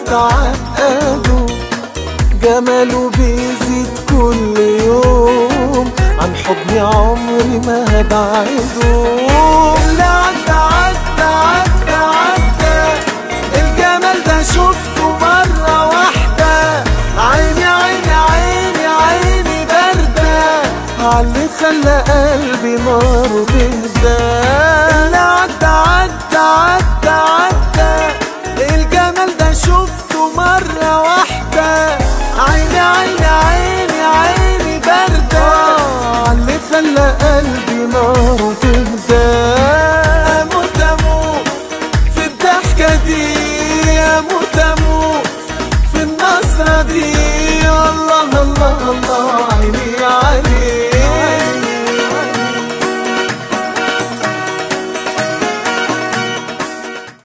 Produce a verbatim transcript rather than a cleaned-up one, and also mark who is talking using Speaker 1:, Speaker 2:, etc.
Speaker 1: تعقده، جماله بيزيد كل يوم، عن حضني عمري ما هبعده. اللي عدى عدى عدى عدى، الجمال ده شفته مرة واحدة، عيني عيني عيني عيني باردة عاللي خلى قلبي ناره تهدى. اللي عدى عدى عدى عدى، الجمال ده شفته مرة واحدة، عيني عيني عيني عيني باردة عاللي خلى قلبي ناره